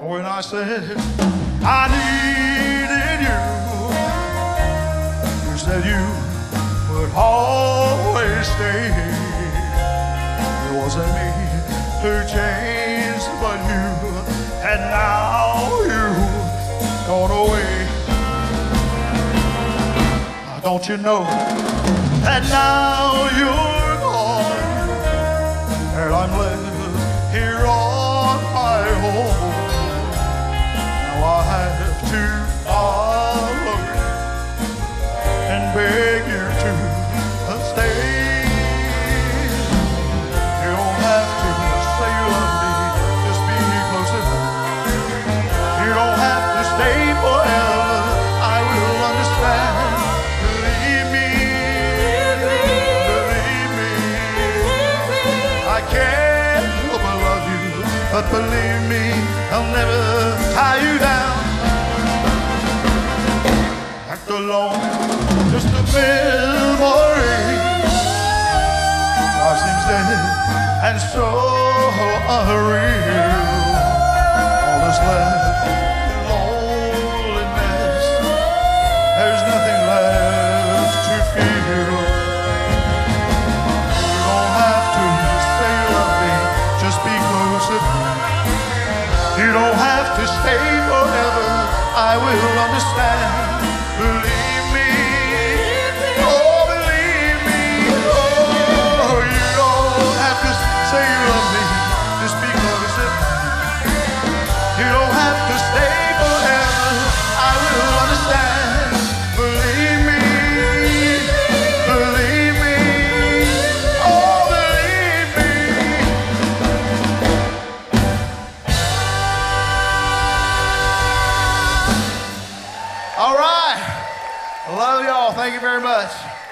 when I said I needed you. You said you would always stay. It wasn't me who changed, but you, and now you've gone away. Don't you know that now you're gone, and I'm left here on my own. Now I have to follow and beg you to stay. You don't have to say you love me, just be closer. You don't have to stay forever, I will understand. Believe me, I can't help but love you, but believe me, I'll never tie you down. Act alone, just a memory. Life seems dead and so unreal. All that's left is loneliness. There's nothing left to feel. You don't have to say you love me, just be closer. You don't have to stay forever, I will understand. Believe me, oh believe me, oh you don't have to say you love me, just be closer. You don't have to stay forever, I will understand. Believe me, oh believe me. All right, I love y'all, thank you very much.